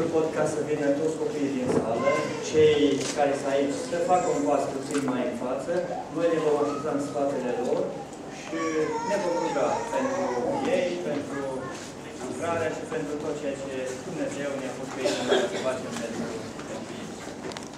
sigur podcast să vină toți copiii din sală, cei care sunt aici să facă un pas puțin mai în față, noi ne vom așeza în spatele lor și ne vom ruga pentru ei, pentru lucrarea și pentru tot ceea ce Dumnezeu ne-a pus pe ei să facem.